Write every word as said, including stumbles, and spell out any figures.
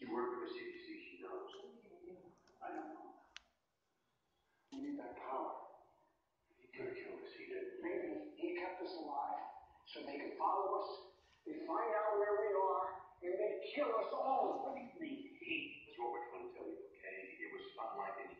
You work for the C D C, she knows. I don't know. We need that power. He could have killed us, he did. Maybe he kept us alive so they could follow us, they find out where we are, and they kill us all. What do you mean, he? That's what we're trying to tell you, okay? It was unlike any